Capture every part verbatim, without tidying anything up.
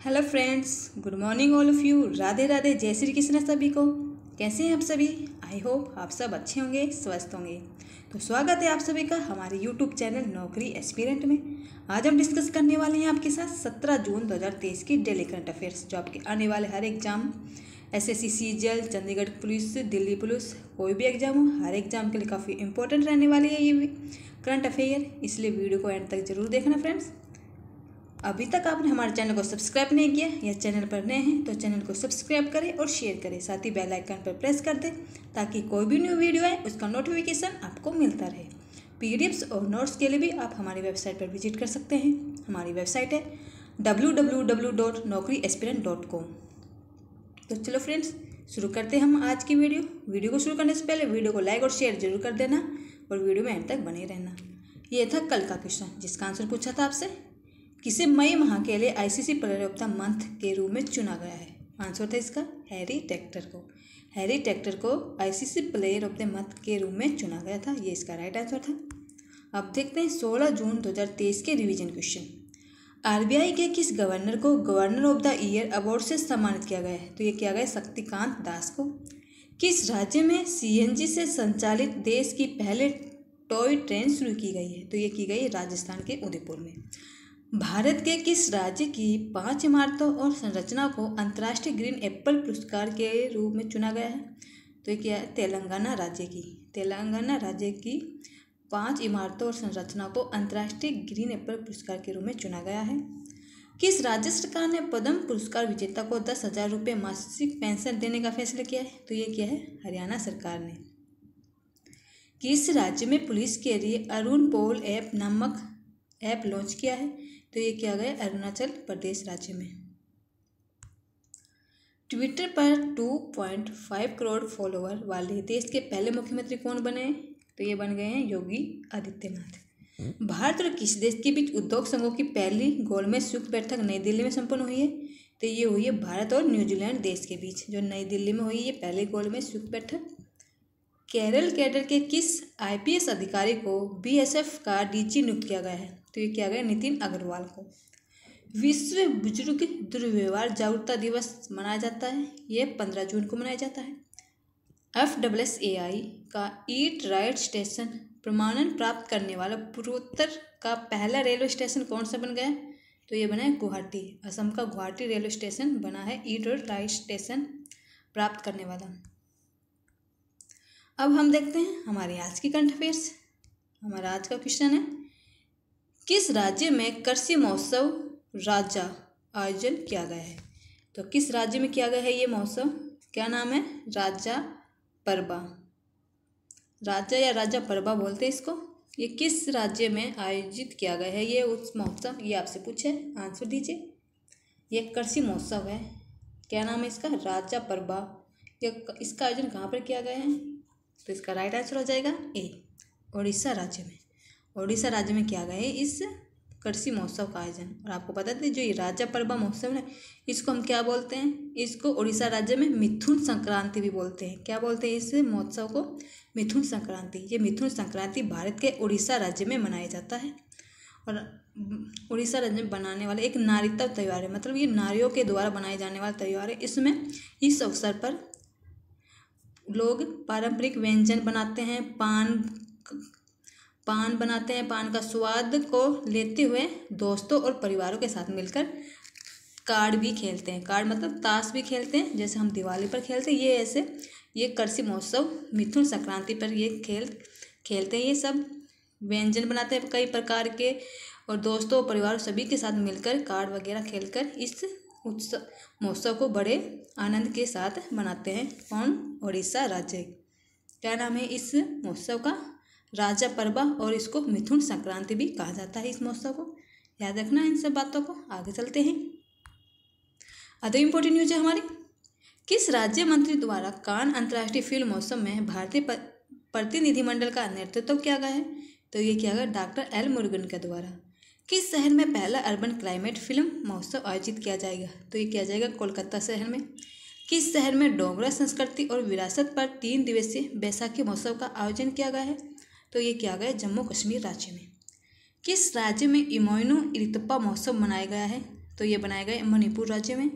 Hello friends, good morning all of you. Radhe Radhe, जय श्री कृष्ण सभी को। कैसे हैं आप सभी? आई होप आप सब अच्छे होंगे, स्वस्थ होंगे। तो स्वागत है आप सभी का हमारे यूट्यूब चैनल नौकरी एस्पिरेंट में। आज हम डिस्कस करने वाले हैं आपके साथ सत्रह जून दो हज़ार तेईस की डेली करंट अफेयर्स, जो आपके आने वाले हर exam SSC, CGL, Chandigarh police, Delhi police, कोई भी एग्जाम हो, हर एग्जाम के लिए काफ़ी इंपॉर्टेंट रहने वाली है ये करंट अफेयर। इसलिए वीडियो को एंड तक जरूर देखना फ्रेंड्स। अभी तक आपने हमारे चैनल को सब्सक्राइब नहीं किया या चैनल पर नए हैं तो चैनल को सब्सक्राइब करें और शेयर करें, साथ ही बेल आइकन पर प्रेस कर दें ताकि कोई भी न्यू वीडियो आए उसका नोटिफिकेशन आपको मिलता रहे। पीडीएफ्स और नोट्स के लिए भी आप हमारी वेबसाइट पर विजिट कर सकते हैं। हमारी वेबसाइट है W W W dot Naukri aspirant dot com. तो चलो फ्रेंड्स, शुरू करते हैं हम आज की वीडियो। वीडियो को शुरू करने से पहले वीडियो को लाइक और शेयर जरूर कर देना और वीडियो में एंड तक बने रहना। ये था कल का क्वेश्चन जिसका आंसर पूछा था आपसे, किसे मई माह के लिए ICC player of the month के रूप में चुना गया है? आंसर था इसका हैरी टेक्टर को। हैरी टेक्टर को ICC player of the month के रूप में चुना गया था, ये इसका राइट आंसर था। अब देखते हैं सोलह जून दो हज़ार तेईस के रिवीजन क्वेश्चन। आरबीआई के किस गवर्नर को governor of the year award से सम्मानित किया गया है? तो ये किया गया शक्तिकांत दास को। किस राज्य में सीएनजी से संचालित देश की पहले टॉय ट्रेन शुरू की गई है? तो ये की गई राजस्थान के उदयपुर में। भारत के किस राज्य की पांच इमारतों और संरचना को अंतर्राष्ट्रीय ग्रीन एप्पल पुरस्कार के रूप में चुना गया है? तो ये क्या है? तेलंगाना राज्य की। तेलंगाना राज्य की पांच इमारतों और संरचना को अंतर्राष्ट्रीय ग्रीन एप्पल पुरस्कार के रूप में चुना गया है। किस राज्य सरकार ने पद्म पुरस्कार विजेता को दस हजार रुपये मासिक पेंशन देने का फैसला किया है? तो ये किया है हरियाणा सरकार ने। किस राज्य में पुलिस के लिए अरुण पोल ऐप नामक ऐप लॉन्च किया है? तो ये किया गया अरुणाचल प्रदेश राज्य में। ट्विटर पर दो पॉइंट पाँच करोड़ फॉलोअर वाले देश के पहले मुख्यमंत्री कौन बने? तो ये बन गए हैं योगी आदित्यनाथ। भारत और किस देश के बीच उद्योग संघों की पहली गोलमेज संयुक्त बैठक नई दिल्ली में संपन्न हुई है? तो ये हुई है भारत और न्यूजीलैंड देश के बीच, जो नई दिल्ली में हुई है पहली गोलमेज संयुक्त बैठक। केरल कैडर के किस आईपीएस अधिकारी को बीएसएफ का डीजी नियुक्त किया गया है? तो ये किया गया नितिन अग्रवाल को। विश्व बुजुर्ग दुर्व्यवहार जागरूकता दिवस मनाया जाता है, ये पंद्रह जून को मनाया जाता है। F W S A I का ईट राइट स्टेशन प्रमाणन प्राप्त करने वाला पूर्वोत्तर का पहला रेलवे स्टेशन कौन सा बन गया? तो ये बना है गुवाहाटी। असम का गुवाहाटी रेलवे स्टेशन बना है ईट राइट स्टेशन प्राप्त करने वाला। अब हम देखते हैं हमारे आज की करंट अफेयर्स। हमारा आज का क्वेश्चन है, किस राज्य में कृषि महोत्सव राजा आयोजन किया गया है? तो किस राज्य में किया गया है ये महोत्सव? क्या नाम है? राजा परबा। राजा या राजा परबा बोलते हैं इसको। ये किस राज्य में आयोजित किया गया है ये उस महोत्सव? ये आपसे पूछे, आंसर दीजिए। ये कृषि महोत्सव है। क्या नाम है इसका? राजा परबा। ये इसका आयोजन कहाँ पर किया गया है? तो इसका राइट आंसर हो जाएगा ए, उड़ीसा राज्य में। उड़ीसा राज्य में किया गया है इस कृषि महोत्सव का आयोजन। और आपको पता था जो ये राजा परबा महोत्सव है इसको हम क्या बोलते हैं? इसको उड़ीसा राज्य में मिथुन संक्रांति भी बोलते हैं। क्या बोलते हैं इस महोत्सव को? मिथुन संक्रांति। ये मिथुन संक्रांति भारत के उड़ीसा राज्य में मनाया जाता है और उड़ीसा राज्य में बनाने वाला एक नारीत्व त्यौहार है, मतलब ये नारियों के द्वारा बनाए जाने वाला त्यौहार है। इसमें इस अवसर पर लोग पारंपरिक व्यंजन बनाते हैं, पान पान बनाते हैं, पान का स्वाद को लेते हुए दोस्तों और परिवारों के साथ मिलकर कार्ड भी खेलते हैं। कार्ड मतलब ताश भी खेलते हैं, जैसे हम दिवाली पर खेलते हैं। ये ऐसे ये कृषि महोत्सव मिथुन संक्रांति पर ये खेल खेलते हैं। ये सब व्यंजन बनाते हैं कई प्रकार के और दोस्तों और परिवार सभी के साथ मिलकर कार्ड वगैरह खेलकर इस उत्सव महोत्सव को बड़े आनंद के साथ मनाते हैं। कौन? उड़ीसा राज्य। क्या नाम है इस महोत्सव का? राजा परबा, और इसको मिथुन संक्रांति भी कहा जाता है। इस महोत्सव को याद रखना इन सब बातों को। आगे चलते हैं। अदर इम्पोर्टेंट न्यूज है हमारी, किस राज्य मंत्री द्वारा कान अंतर्राष्ट्रीय फिल्म महोत्सव में भारतीय प्रतिनिधिमंडल का नेतृत्व किया गया है? तो ये किया गया डॉक्टर एल मुरुगन के द्वारा। किस शहर में पहला अर्बन क्लाइमेट फिल्म महोत्सव आयोजित किया जाएगा? तो ये किया जाएगा कोलकाता शहर में। किस शहर में डोगरा संस्कृति और विरासत पर तीन दिवसीय बैसाखी महोत्सव का आयोजन किया गया है? तो ये किया गया जम्मू कश्मीर राज्य में। किस राज्य में इमोइनो इरितप्पा महोत्सव मनाया गया है? तो ये बनाया गया मणिपुर राज्य में।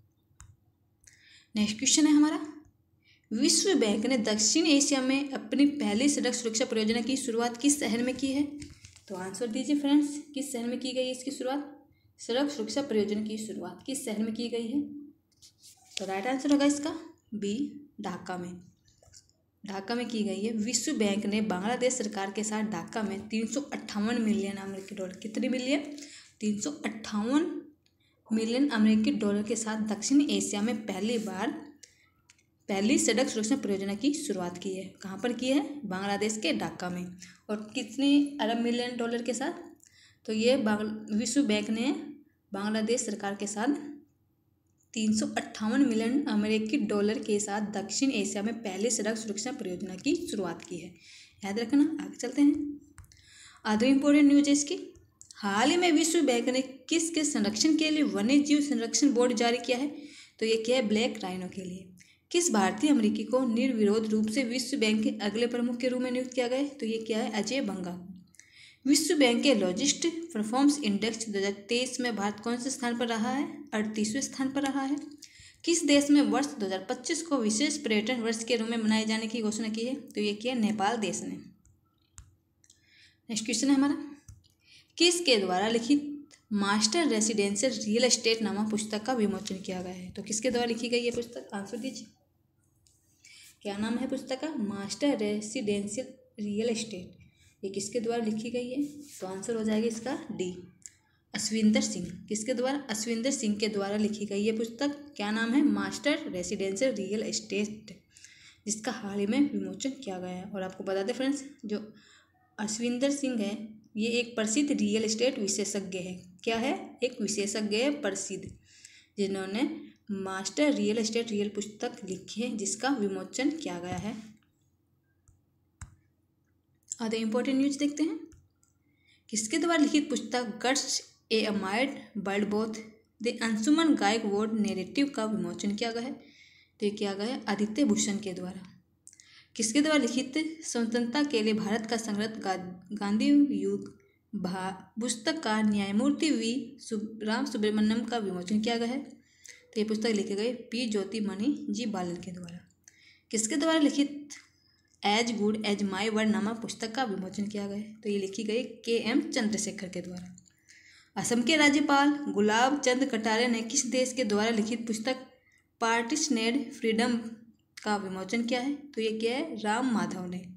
नेक्स्ट क्वेश्चन है हमारा, विश्व बैंक ने दक्षिण एशिया में अपनी पहली सड़क सुरक्षा परियोजना की शुरुआत किस शहर में की है? तो आंसर दीजिए फ्रेंड्स, किस शहर में की गई है इसकी शुरुआत? सड़क सुरक्षा परियोजना की शुरुआत किस शहर में की गई है? तो राइट आंसर होगा इसका बी, ढाका में। ढाका में की गई है। विश्व बैंक ने बांग्लादेश सरकार के साथ ढाका में तीन सौ अट्ठावन मिलियन अमेरिकी डॉलर, कितने मिलियन? तीन सौ अट्ठावन मिलियन अमेरिकी डॉलर के साथ दक्षिण एशिया में पहली बार पहली सड़क सुरक्षा परियोजना की शुरुआत की है। कहाँ पर की है? बांग्लादेश के ढाका में। और कितने अरब मिलियन डॉलर के साथ? तो ये विश्व बैंक ने बांग्लादेश सरकार के साथ तीन सौ अट्ठावन मिलियन अमेरिकी डॉलर के साथ दक्षिण एशिया में पहली सड़क सुरक्षा परियोजना की शुरुआत की है। याद रखना। आगे चलते हैं। आधे इम्पोर्टेंट न्यूज है इसकी। हाल ही में विश्व बैंक ने किस किस संरक्षण के लिए वन्य जीव संरक्षण बोर्ड जारी किया है? तो ये क्या है? ब्लैक राइनो के लिए। किस भारतीय अमेरिकी को निर्विरोध रूप से विश्व बैंक के अगले प्रमुख के रूप में नियुक्त किया गया है? तो ये क्या है? अजय बंगा। विश्व बैंक के लॉजिस्ट परफॉर्मेंस इंडेक्स दो हज़ार तेईस में भारत कौन से स्थान पर रहा है? अड़तीसवें स्थान पर रहा है। किस देश में वर्ष दो हज़ार पच्चीस को विशेष पर्यटन वर्ष के रूप में मनाए जाने की घोषणा की है? तो ये क्या है? नेपाल देश ने। नेक्स्ट क्वेश्चन है हमारा, किसके द्वारा लिखित मास्टर रेसिडेंशियल रियल एस्टेट नामक पुस्तक का विमोचन किया गया है? तो किसके द्वारा लिखी गई है पुस्तक? आंसर दीजिए। क्या नाम है पुस्तक का? Master residential real estate. ये किसके द्वारा लिखी गई है? तो आंसर हो जाएगा इसका डी, अश्विंदर सिंह। किसके द्वारा? अश्विंदर सिंह के द्वारा लिखी गई है पुस्तक। क्या नाम है? मास्टर रेसिडेंशियल रियल एस्टेट, जिसका हाल ही में विमोचन किया गया है। और आपको बता दें फ्रेंड्स, जो अश्विंदर सिंह है ये एक प्रसिद्ध रियल एस्टेट विशेषज्ञ है। क्या है? एक विशेषज्ञ है प्रसिद्ध, जिन्होंने मास्टर रियल एस्टेट रियल पुस्तक लिखी है, जिसका विमोचन किया गया है। आधे इंपॉर्टेंट न्यूज देखते हैं। किसके द्वारा लिखित पुस्तक guts a amid world both the Anshuman Gaekwad narrative का विमोचन किया गया है? तो ये किया गया है आदित्य भूषण के द्वारा। किसके द्वारा लिखित स्वतंत्रता के लिए भारत का संघर्ष गांधी युग भा पुस्तक का न्यायमूर्ति वी राम सुब्रमण्यम का विमोचन किया गया है? तो ये पुस्तक लिखे गए पी ज्योतिमणि जी बालन के द्वारा। किसके द्वारा लिखित as good as my word नामक पुस्तक का विमोचन किया गया है? तो ये लिखी गई के एम चंद्रशेखर के द्वारा। असम के राज्यपाल गुलाब चंद कटारिया ने किस देश के द्वारा लिखित पुस्तक पार्टीशनेड फ्रीडम का विमोचन किया है? तो ये क्या है? राम माधव ने।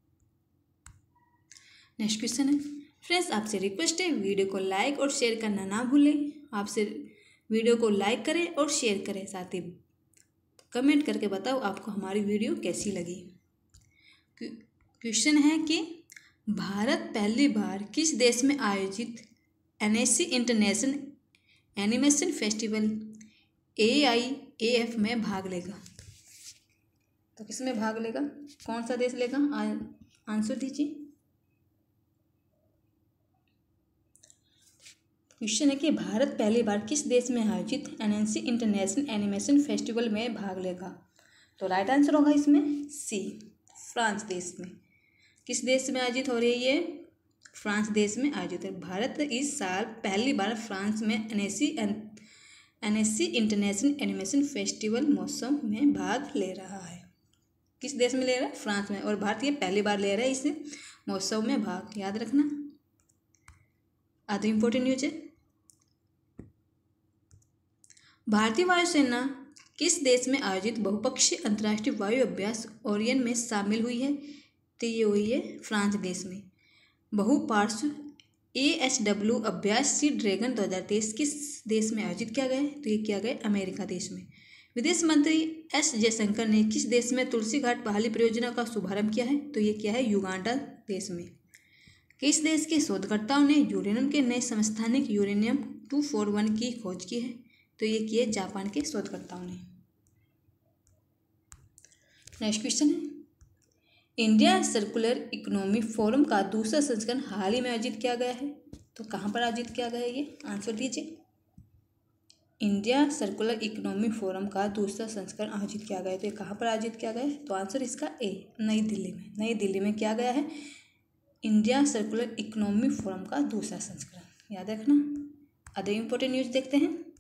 नेक्स्ट क्वेश्चन है फ्रेंड्स, आपसे रिक्वेस्ट है वीडियो को लाइक और शेयर करना ना भूलें। आपसे वीडियो को लाइक करें और शेयर करें, साथ ही कमेंट करके बताओ आपको हमारी वीडियो कैसी लगी। क्वेश्चन है कि भारत पहली बार किस देश में आयोजित Annecy international animation festival A I A F में भाग लेगा? तो किस में भाग लेगा? कौन सा देश लेगा? आंसर दीजिए। क्वेश्चन है कि भारत पहली बार किस देश में आयोजित एनएससी इंटरनेशनल एनिमेशन फेस्टिवल में भाग लेगा? तो राइट आंसर होगा इसमें सी, फ्रांस देश में। किस देश में आयोजित हो रही है ये? फ्रांस देश में आयोजित है। भारत इस साल पहली बार फ्रांस में Annecy Annecy international animation festival महोत्सव में भाग ले रहा है। किस देश में ले रहा है? फ्रांस में। और भारत ये पहली बार ले रहा है इस महोत्सव में भाग, याद रखना। आधी इंपॉर्टेंट न्यूज है, भारतीय वायुसेना किस देश में आयोजित बहुपक्षीय अंतर्राष्ट्रीय वायु अभ्यास ओरियन में शामिल हुई है? तो ये हुई है फ्रांस देश में। बहुपार्श्व ए एच डब्ल्यू अभ्यास सी ड्रैगन दो हज़ार तेईस किस देश में आयोजित किया गया है? तो ये किया गया अमेरिका देश में। विदेश मंत्री एस जयशंकर ने किस देश में तुलसी घाट बहाली परियोजना का शुभारंभ किया है? तो ये किया है युगांडा देश में। किस देश के शोधकर्ताओं ने यूरेनियम के नए समस्थानिक यूरेनियम टू फोर वन की खोज की है? तो ये किए जापान के शोधकर्ताओं ने। नेक्स्ट क्वेश्चन है, इंडिया सर्कुलर इकोनॉमी फोरम का दूसरा संस्करण हाल ही में आयोजित किया गया है। तो कहाँ पर आयोजित किया गया है ये? आंसर दीजिए। इंडिया सर्कुलर इकोनॉमी फोरम का दूसरा संस्करण आयोजित किया गया है। तो ये कहाँ पर आयोजित किया गया है? तो आंसर इसका ए, नई दिल्ली में। नई दिल्ली में किया गया है इंडिया सर्कुलर इकोनॉमी फोरम का दूसरा संस्करण, याद रखना। अदर इम्पोर्टेंट न्यूज देखते हैं।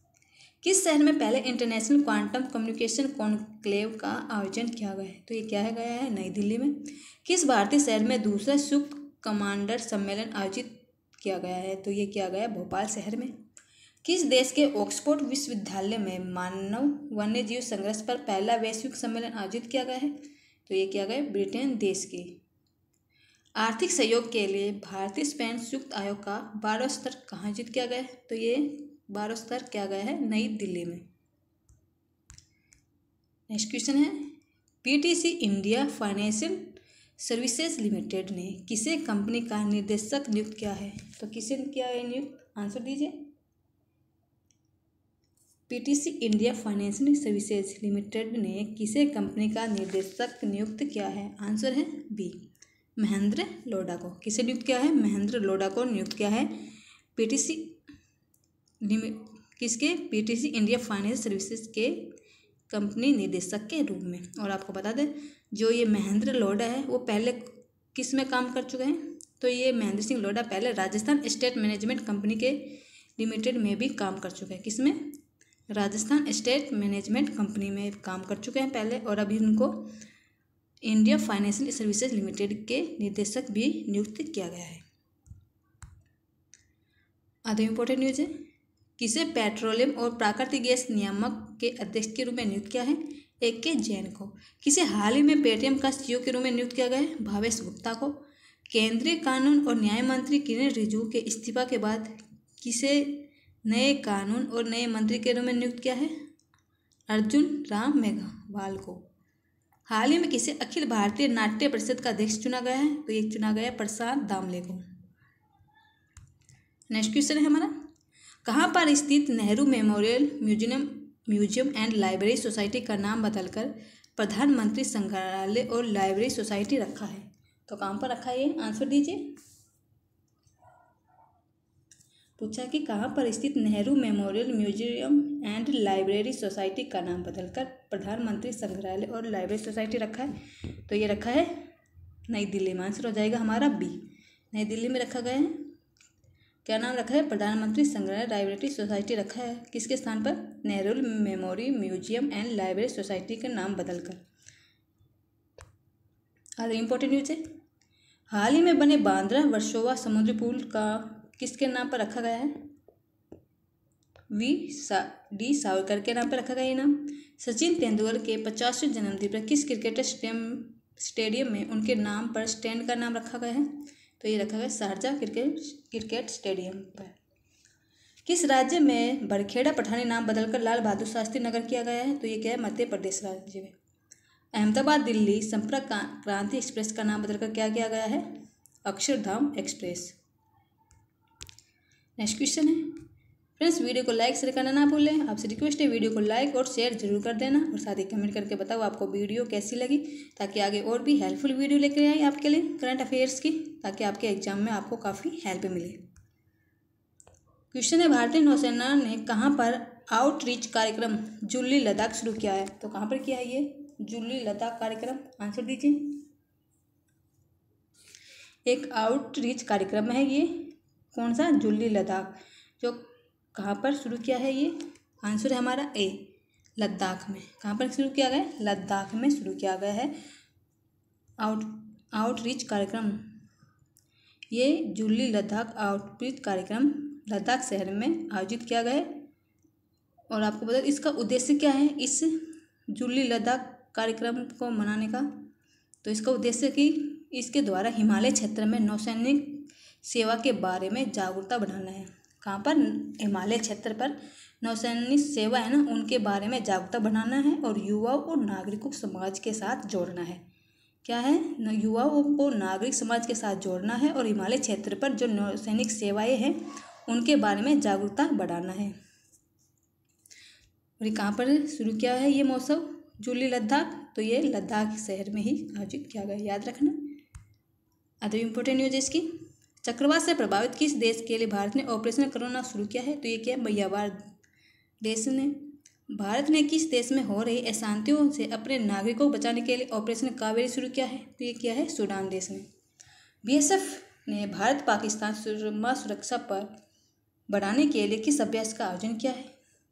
किस शहर में पहले इंटरनेशनल क्वांटम कम्युनिकेशन कॉन्क्लेव का आयोजन किया गया है? तो ये क्या है गया है? नई दिल्ली में। किस भारतीय शहर में दूसरा संयुक्त कमांडर सम्मेलन आयोजित किया गया है? तो ये किया गया है भोपाल शहर में। किस देश के ऑक्सफोर्ड विश्वविद्यालय में मानव वन्यजीव संघर्ष पर पहला वैश्विक सम्मेलन आयोजित किया गया है? तो ये किया गया है ब्रिटेन देश के। आर्थिक सहयोग के लिए भारतीय स्पेन संयुक्त आयोग का बारह स्तर कहाँ आयोजित किया गया है? तो ये बारह स्तर किया गया है नई दिल्ली में। नेक्स्ट क्वेश्चन है, PTC India financial services limited ने किसे कंपनी का निर्देशक नियुक्त किया है? तो किसे किया है नियुक्त? आंसर दीजिए। PTC India financial services limited ने किसे कंपनी का निर्देशक नियुक्त किया है? आंसर है बी, महेंद्र लोढ़ा को। किसे नियुक्त किया है? महेंद्र लोढ़ा को नियुक्त किया है पीटीसी लिमिट किसके? पीटीसी इंडिया फाइनेंशियल सर्विसेज के कंपनी निदेशक के रूप में। और आपको बता दें, जो ये महेंद्र लोढ़ा है वो पहले किस में काम कर चुके हैं? तो ये महेंद्र सिंह लोढ़ा पहले राजस्थान स्टेट मैनेजमेंट कंपनी के लिमिटेड में भी काम कर चुके हैं। किसमें? राजस्थान स्टेट मैनेजमेंट कंपनी में काम कर चुके हैं पहले, और अभी उनको इंडिया फाइनेंशियल सर्विसेज लिमिटेड के निर्देशक भी नियुक्त किया गया है। आधा इम्पोर्टेंट न्यूज है, किसे पेट्रोलियम और प्राकृतिक गैस नियामक के अध्यक्ष के रूप में नियुक्त किया है? ए के जैन को। किसे हाल ही में पेटीएम का सीईओ के रूप में नियुक्त किया गया है? भावेश गुप्ता को। केंद्रीय कानून और न्याय मंत्री किरण रिजिजू के इस्तीफा के बाद किसे नए कानून और नए मंत्री के रूप में नियुक्त किया है? अर्जुन राम मेघवाल को। हाल ही में किसे अखिल भारतीय नाट्य परिषद का अध्यक्ष चुना गया है? तो ये चुना गया है प्रसाद दामले को। नेक्स्ट क्वेश्चन है हमारा, कहाँ पर स्थित Nehru memorial museum museum and library society का नाम बदलकर प्रधानमंत्री संग्रहालय और लाइब्रेरी सोसाइटी रखा है? तो कहाँ पर रखा है ये? आंसर दीजिए। पूछा कि कहाँ पर स्थित Nehru memorial museum and library society का नाम बदलकर प्रधानमंत्री संग्रहालय और लाइब्रेरी सोसाइटी रखा है? तो ये रखा है नई दिल्ली में। आंसर हो जाएगा हमारा बी, नई दिल्ली में रखा गया है। क्या नाम रखा है? प्रधानमंत्री संग्रहालय लाइब्रेरी सोसाइटी रखा है। किसके स्थान पर? Nehru memory museum and library society के नाम बदलकर। अरे इम्पोर्टेंट न्यूज है, हाल ही में बने बांद्रा वर्सोवा समुद्री पुल का किसके नाम पर रखा गया है? वी सा डी सावरकर के नाम पर रखा गया ये नाम। सचिन तेंदुलकर के पचासवें जन्मदिन पर किस क्रिकेट स्टेडियम स्टेडियम में उनके नाम पर स्टैंड का नाम रखा गया है? तो ये रखा गया शारजाह क्रिकेट क्रिकेट स्टेडियम पर। किस राज्य में बरखेड़ा पठानी नाम बदलकर लाल बहादुर शास्त्री नगर किया गया है? तो ये क्या है? मध्य प्रदेश राज्य में। अहमदाबाद दिल्ली संपर्क क्रांति एक्सप्रेस का नाम बदलकर क्या किया गया है? अक्षरधाम एक्सप्रेस। नेक्स्ट क्वेश्चन है, फ्रेंड्स वीडियो को लाइक शेयर करना ना भूलें। आपसे रिक्वेस्ट है वीडियो को लाइक और शेयर जरूर कर देना, और साथ ही कमेंट करके बताओ आपको वीडियो कैसी लगी, ताकि आगे और भी हेल्पफुल वीडियो लेकर आए आपके लिए करंट अफेयर्स की, ताकि आपके एग्जाम में आपको काफ़ी हेल्प मिले। क्वेश्चन है, भारतीय नौसेना ने कहाँ पर आउटरीच कार्यक्रम जुल्ली लद्दाख शुरू किया है? तो कहाँ पर किया है ये जुल्ली लद्दाख कार्यक्रम? आंसर दीजिए। एक आउटरीच कार्यक्रम है ये, कौन सा? जुल्ली लद्दाख। जो कहाँ पर शुरू किया है ये? आंसर है हमारा ए, लद्दाख में। कहाँ पर शुरू किया गया? लद्दाख में शुरू किया गया है आउट आउटरीच कार्यक्रम। ये जुल्ली लद्दाख आउटरीच कार्यक्रम लद्दाख शहर में आयोजित किया गया है। और आपको बता इसका उद्देश्य क्या है इस जुल्ली लद्दाख कार्यक्रम को मनाने का? तो इसका उद्देश्य कि इसके द्वारा हिमालय क्षेत्र में नौसैनिक सेवा के बारे में जागरूकता बढ़ाना है। कहाँ पर? हिमालय क्षेत्र पर नौसैनिक सेवा है ना, उनके बारे में जागरूकता बढ़ाना है, और युवाओं और नागरिकों समाज के साथ जोड़ना है। क्या है? युवाओं को नागरिक समाज के साथ जोड़ना है, और हिमालय क्षेत्र पर जो नौसैनिक सेवाएं हैं उनके बारे में जागरूकता बढ़ाना है। और ये कहाँ पर शुरू किया है ये महोत्सव जुल्ली लद्दाख? तो ये लद्दाख शहर में ही आयोजित किया गया, याद रखना। अदर इम्पोर्टेंट न्यूज इसकी, चक्रवात से प्रभावित किस देश के लिए भारत ने ऑपरेशन करुणा शुरू किया है? तो ये क्या? मैयावार देश ने। भारत ने किस देश में हो रही अशांतियों से अपने नागरिकों को बचाने के लिए ऑपरेशन कावेरी शुरू किया है? तो ये क्या है? सूडान देश ने। बीएसएफ ने भारत पाकिस्तान सीमा सुरक्षा पर बढ़ाने के लिए किस अभ्यास का आयोजन किया है?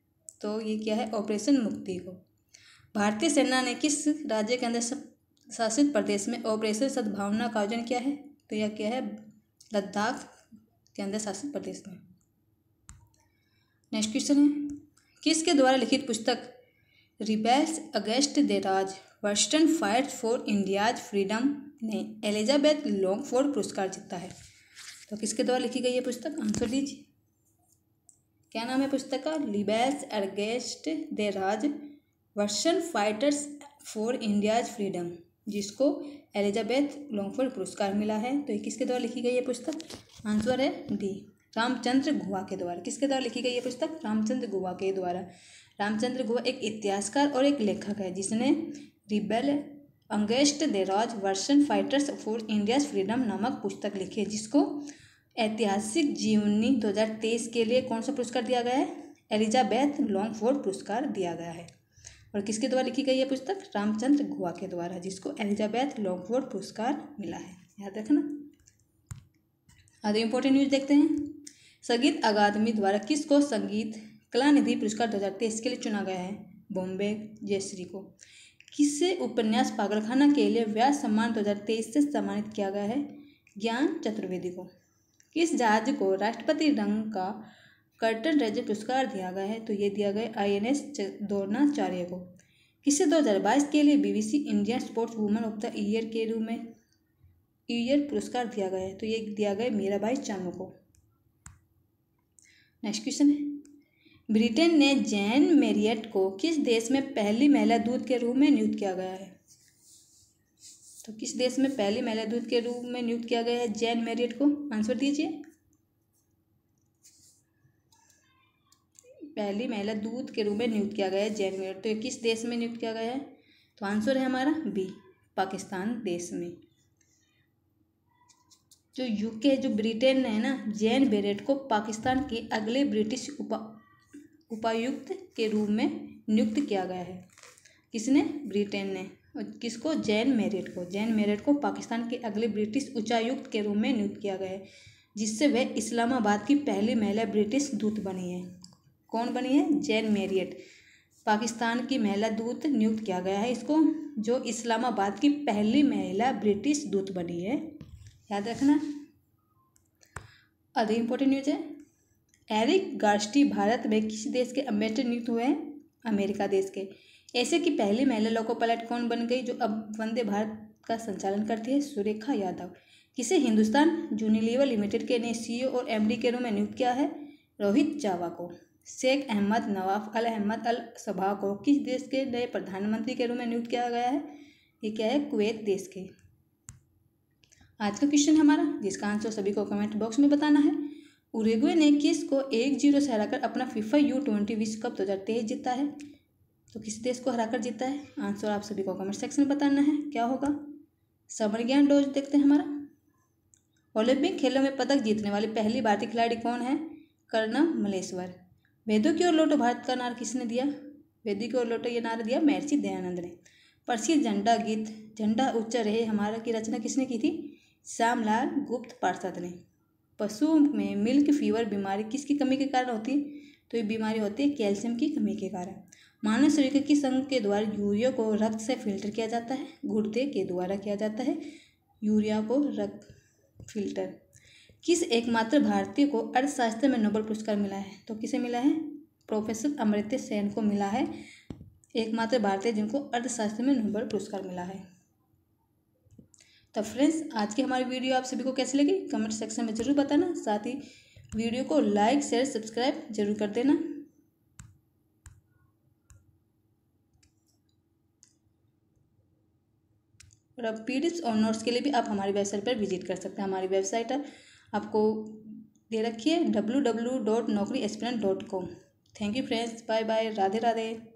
तो ये क्या है, ऑपरेशन मुक्ति को। भारतीय सेना ने किस राज्य के अंदर शासित प्रदेश में ऑपरेशन सद्भावना का आयोजन किया है, तो यह क्या है, लद्दाख के अंदर शासित प्रदेश में। नेक्स्ट क्वेश्चन है, किसके द्वारा लिखित पुस्तक rebels against the Raj Western fight for India's freedom ने एलिजाबेथ लॉन्गफोर्ड पुरस्कार जीता है, तो किसके द्वारा लिखी गई है पुस्तक, आंसर दीजिए। क्या नाम है पुस्तक का, rebels against the Raj Western fighters for India's freedom, जिसको एलिजाबेथ लॉन्गफोर्ड पुरस्कार मिला है। तो ये किसके द्वारा लिखी गई है पुस्तक, आंसर है डी, रामचंद्र गुहा के द्वारा। किसके द्वारा लिखी गई है पुस्तक, रामचंद्र गुहा के द्वारा। रामचंद्र गुहा एक इतिहासकार और एक लेखक है जिसने rebel against the Raj Western fighters for India's freedom नामक पुस्तक लिखी है, जिसको ऐतिहासिक जीवनी दो हज़ार तेईस के लिए कौन सा पुरस्कार दिया गया है, एलिजाबेथ लॉन्गफोर्ड पुरस्कार दिया गया है। और किसके द्वारा लिखी गई है पुस्तक, रामचंद्र गुहा के द्वारा, जिसको एलिजाबेथ लॉन्गफोर्ड पुरस्कार मिला है, याद रखना। आगे इंपॉर्टेंट न्यूज देखते हैं, संगीत अकादमी द्वारा किसको संगीत कला निधि पुरस्कार दो हज़ार तेईस के लिए चुना गया है, बॉम्बे जयश्री को। किसे उपन्यास पागलखाना के लिए व्यास सम्मान दो हज़ार तेईस से सम्मानित किया गया है, ज्ञान चतुर्वेदी को। किस जहाज को राष्ट्रपति रंग का कर्टन रेजर पुरस्कार दिया गया है, तो ये दिया गया आई एन एस द्रोणाचार्य को। किसे दो हज़ार बाईस के लिए BBC Indian sportswoman of the year के रूप में ईयर पुरस्कार दिया गया है, तो ये दिया गया मीराबाई चानू को। नेक्स्ट क्वेश्चन है, ब्रिटेन ने जैन मैरियट को किस देश में पहली महिला दूत के रूप में नियुक्त किया गया है, तो किस देश में पहली महिला दूत के रूप में नियुक्त किया गया है जैन मैरियट को, आंसर दीजिए। पहली महिला दूत के रूप में नियुक्त किया गया है जैन मैरियट, तो ये किस देश में नियुक्त किया गया है, तो आंसर है हमारा बी, पाकिस्तान देश में। जो यूके जो ब्रिटेन है ना, जैन मैरियट को पाकिस्तान के अगले ब्रिटिश उपा उपायुक्त के रूप में नियुक्त किया गया है। किसने, ब्रिटेन ने। और किसको, जैन मैरियट को। जैन मैरियट को पाकिस्तान के अगले ब्रिटिश उच्चायुक्त के रूप में नियुक्त किया गया है, जिससे वह इस्लामाबाद की पहली महिला ब्रिटिश दूत बनी है। कौन बनी है, जैन मैरियट, पाकिस्तान की महिला दूत नियुक्त किया गया है इसको, जो इस्लामाबाद की पहली महिला ब्रिटिश दूत बनी है, याद रखना। अगली इंपॉर्टेंट न्यूज है, एरिक गार्स्टी भारत में किस देश के एम्बेसडर नियुक्त हुए हैं, अमेरिका देश के। एशिया की पहली महिला लोको पायलट कौन बन गई, जो अब वंदे भारत का संचालन करती है, सुरेखा यादव। किसे हिंदुस्तान यूनिलीवर लिमिटेड के ने सीईओ और एमडी के रूप में नियुक्त किया है, रोहित जावा को। शेख अहमद नवाफ अल अहमद अल सबा को किस देश के नए प्रधानमंत्री के रूप में नियुक्त किया गया है, ये क्या है, कुवैत देश के। आज का क्वेश्चन हमारा, जिसका आंसर सभी को कमेंट बॉक्स में बताना है, उरुग्वे ने किस को एक जीरो से हराकर अपना फीफा यू ट्वेंटी विश्व कप दो हज़ार तेईस जीता है, तो किस देश को हराकर जीता है, आंसर आप सभी को कमेंट सेक्शन में बताना है, क्या होगा। समर ज्ञान डोज देखते हैं हमारा, ओलंपिक खेलों में पदक जीतने वाली पहली भारतीय खिलाड़ी कौन है, कर्णम मलेश्वर। वेदों की ओर लौटो भारत का नारा किसने दिया, वेदों की ओर लौटो ये नारा दिया महर्षि दयानंद ने। प्रसिद्ध झंडा गीत झंडा ऊंचा रहे हमारा की रचना किसने की थी, श्यामलाल गुप्त पार्षद ने। पशुओं में मिल्क फीवर बीमारी किसकी कमी के कारण होती है, तो ये बीमारी होती है कैल्शियम की कमी के कारण। मानव शरीर के किस अंग के द्वारा यूरिया को रक्त से फिल्टर किया जाता है, गुर्दे के द्वारा किया जाता है यूरिया को रक्त फिल्टर। किस एकमात्र भारतीय को अर्थशास्त्र में नोबेल पुरस्कार मिला है, तो किसे मिला है, प्रोफेसर अमर्त्य सेन को मिला है, एकमात्र भारतीय जिनको अर्थशास्त्र में नोबेल पुरस्कार मिला है। तो फ्रेंड्स, आज की हमारी वीडियो आप सभी को कैसी लगी कमेंट सेक्शन में जरूर बताना, साथ ही वीडियो को लाइक शेयर सब्सक्राइब जरूर कर देना। और अब पीडीएफ और नोट्स के लिए भी आप हमारी वेबसाइट पर विजिट कर सकते हैं। हमारी वेबसाइट आपको दे रखी है W W W dot Naukri aspirant dot com. Thank you friends, bye bye, Radhe Radhe.